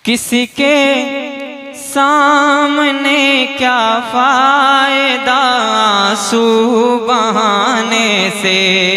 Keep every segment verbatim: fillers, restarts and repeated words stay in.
किसी के सामने क्या फायदा आंसू बहाने से।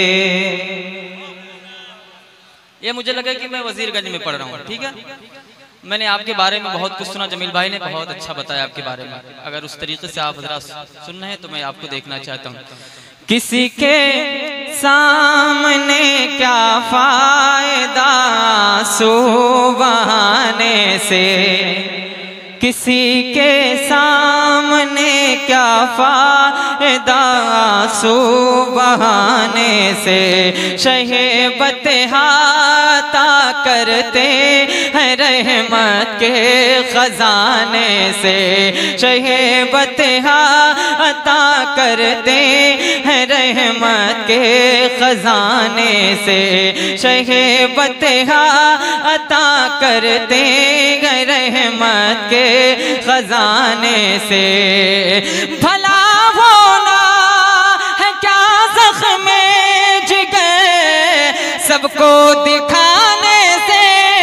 ये मुझे लगा कि मैं वजीरगंज में पढ़ रहा हूँ, ठीक है। मैंने आपके बारे में बहुत कुछ सुना, जमील भाई ने बहुत अच्छा बताया आपके बारे में। अगर उस तरीके से आप हजरात सुन रहे हैं तो मैं आपको देखना चाहता हूँ। किसी के सामने क्या फायदा आंसू बहाने से, किसी के सामने क्या फायदा आंसू बहाने से। शहेबत हाता करते हैं रहमत के खजाने से, शहेबत हाता करते हैं रहमत के खजाने से, शहेबत हाता करते हैं रहमत के खजाने से। भला होना है क्या ज़ख्म जिगर सबको दिखाने से,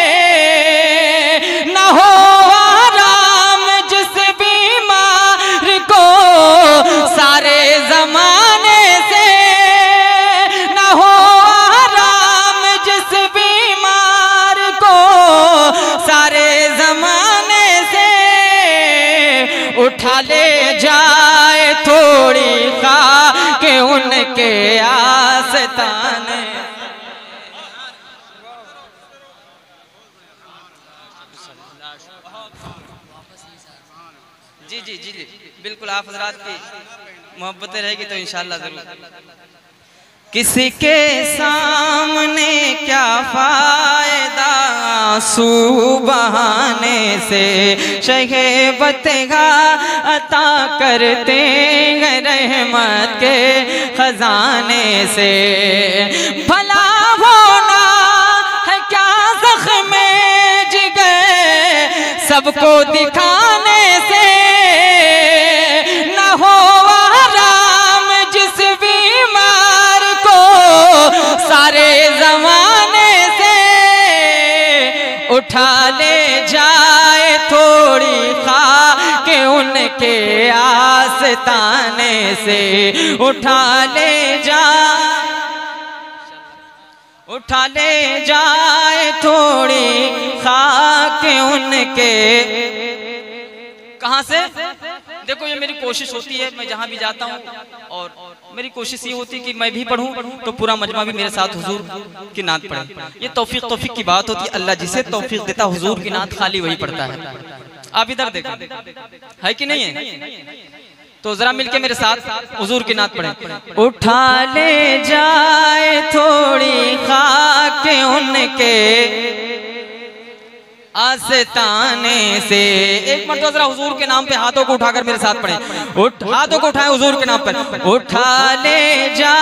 न हो आराम जिस बीमार को सारे जमाने से, न हो आराम जिस बीमार को सारे जमाने से। उठा ले जाए थोड़ी खा के उनके आस्ताने। जी जी जी जी बिल्कुल, आप हजरात की मोहब्बतें रहेगी तो इंशाअल्लाह जरूर। किसी के सामने क्या फायदा आंसू बहाने से, शहेबत अता करते हैं रहमत के खजाने से। भला होना है क्या ज़ख्म जिगर सबको दिखाने से, न हो आराम जिस बीमार को सारे जमाने से। उठा ले जाए थोड़ी खा के उनके आस्ताने से, उठा ले जाए उठा ले जाए थोड़ी खा के उनके। कहाँ से? देखो, ये मेरी कोशिश होती है, मैं जहाँ भी जाता हूँ और मेरी कोशिश ये होती है कि मैं भी पढ़ूँ तो पूरा मजमा भी मेरे साथ हुजूर की नात पढ़े। ये तौफीक तौफीक की बात होती है, अल्लाह जिसे तौफीक देता हुजूर की नात खाली वही पढ़ता है। आप इधर देखो, है कि नहीं है? तो जरा मिलके मेरे साथ हुजूर की नात पढ़े। उठा ले जाए थोड़ी खाक उनके आस्ताने से। एक मरतबा जरा हुजूर के नाम पे हाथों को उठाकर मेरे साथ पढ़े। उठ हाथों को उठाए हुजूर के नाम पर। उठा ले जा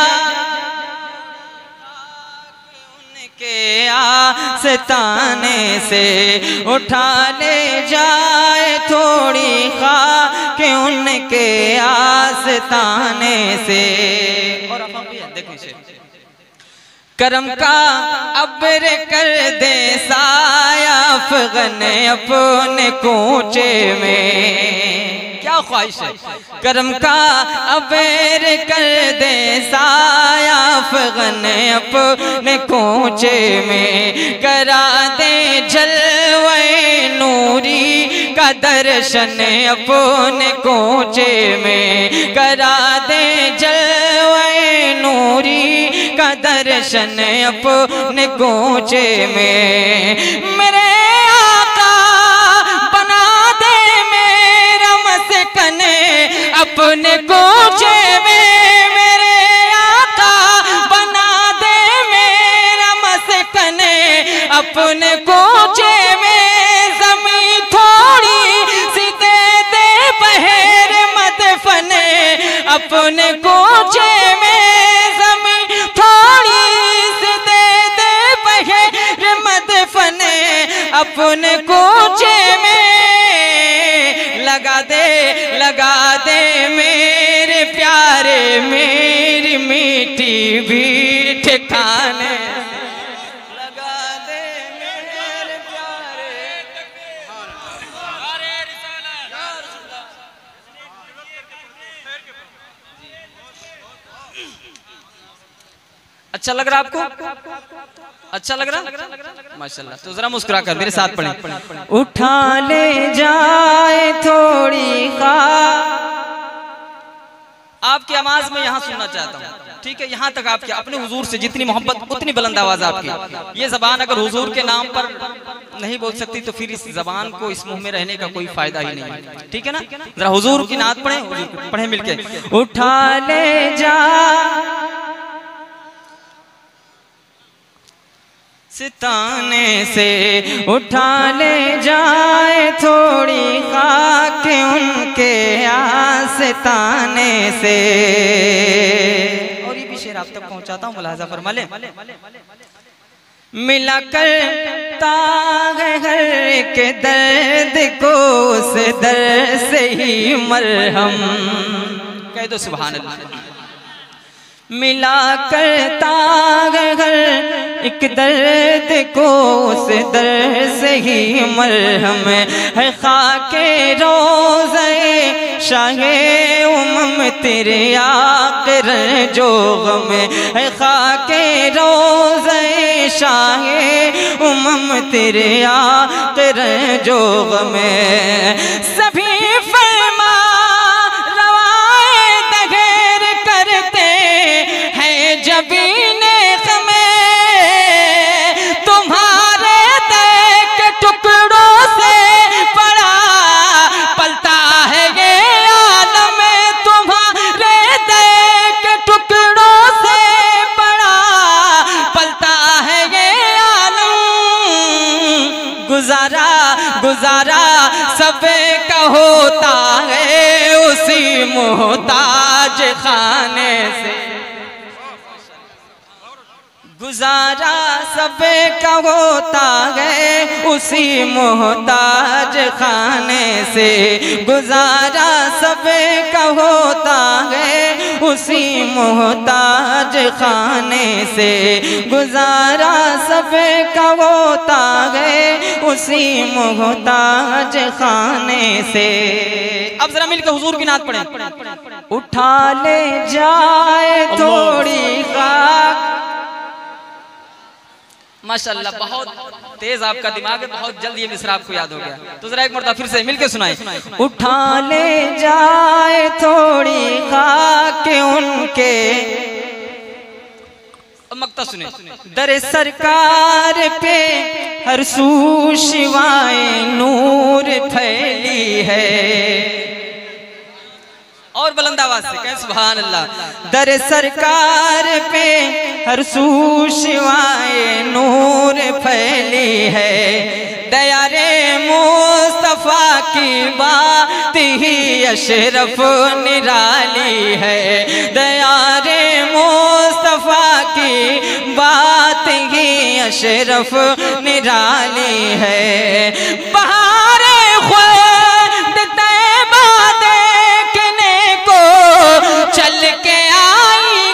उनके आस्ताने से, उठा ले जाए थोड़ी खाक उनके आस्ताने से। और अब देखो इसे, करम का अब्र कर दे साया अफ़ग़न अपने कूचे में। क्या ख्वाहिश है? करम का अब्र कर दे साया अफ़ग़न अपने कूचे में। करा दे जलवे नूरी का दर्शन अपने कूचे में। करा दे जलवे नूरी का दर्शन अपने कूचे में। मेरे आका बना दे मेरा मस्कन अपने कूचे में। मेरे आका बना दे मेरा मस्कन अपने कूचे में। ज़मीं थोड़ी सी दे दे बहर मदफन अपने कूचे में। अपने कूचे में लगा दे लगा दे मेरे प्यारे मेरी मीठी भी ठिकाने। लगा दे मेरे प्यारे। अच्छा लग रहा आपको? अच्छा लग रहा? माशाल्लाह। तो जरा मुस्कुरा कर मेरे साथ पढ़ें। उठा ले जाए थोड़ी खा। आपकी आवाज में यहाँ सुनना चाहता हूँ, ठीक है? यहाँ तक आपके अपने हुजूर से जितनी मोहब्बत उतनी बुलंद आवाज आपकी। ये जबान अगर हुजूर के नाम पर नहीं बोल सकती तो फिर इस जबान को इस मुंह में रहने का कोई फायदा ही नहीं है, ठीक है ना? जरा हुजूर की नात पढ़े, पढ़े मिलके। उठा ले जा सिताने से, उठा ले जाए थोड़ी खाक उनके आस्ताने से। और ये भी शेर आप तक पहुंचाता हूँ, मुलाजा फरमा ले। मिला करता है हर के दर्द को उस दर्द से ही मरहम। कह दो सुभान अल्लाह। मिला करता है हर एक दर्द को उस दर्द से ही मरहम है। खाके रोज़े शाहे उम्म तेरे आक़िर जो गम है। खाके रोज़े शाहे उम्म तेरे आक़िर जो गम सभी फरमा रवाए दगैर करते हैं जबीने गुजारा गुजारा सब का होता है उसी मोहताज खाने से। गुजारा सब का होता है उसी मोहताज खाने से। गुजारा सब का होता है उसी मोहताज खाने से। गुजारा सब का होता है उसी मोहताज खाने से। अब जरा मिलकर हुजूर की नात पढ़ें। उठा ले जाए थोड़ी खाक। माशाल्लाह, बहुत तेज आपका दिमाग है, बहुत जल्द ये मिसरा आपको याद हो गया। तो जरा एक मर्तबा फिर से मिलके सुनाए। उठा ले जाए थोड़ी खाक उनके, मक्ता सुने। दर सरकार पे हर सू शिवाए नूर फैली है। और बुलंद आवाज से कहें सुभान अल्लाह। दर सरकार पे हर सू शिवाए नूर फैली है। दया रे मुस्तफा की बात ही अशरफ निराली है। दया रे मुस्तफा की बात ही अशरफ निराली है। बहारे खुद तैबा देखने को चल के आई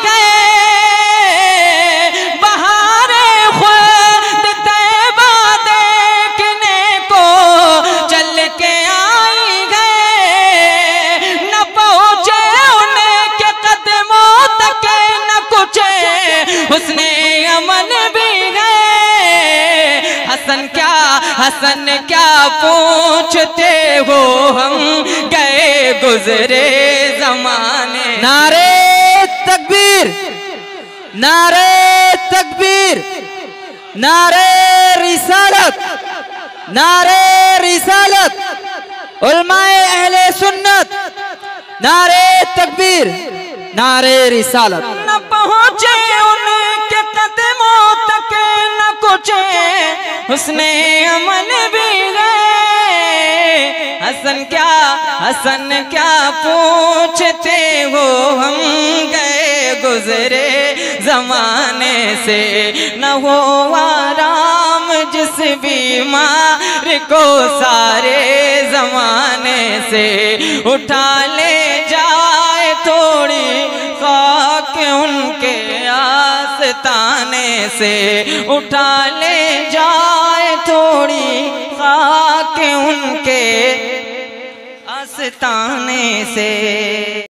गए। बहारे खुद तैबा देखने को चल के आई गए। न पहुँचे उनके कदमों तक न कुछ उसने अमन भी गए। हसन क्या हसन क्या पूछते हो हम गए गुजरे जमाने। नारे तकबीर, नारे तकबीर, नारे रिसालत, नारे रिसालत, उलमाए अहले सुन्नत, नारे तकबीर, नारे रिसालत। न पहुँचे उनके कदमों तक न कुछ उसने अमन भी गए। हसन क्या हसन क्या पूछते हो हम गए गुजरे जमाने से। न हो आराम जिस बीमार को सारे जमाने से। उठा ले जाए थोड़ी खाक उनके आस्ताने से। उठा ले जाए थोड़ी खाक उनके आस्ताने से।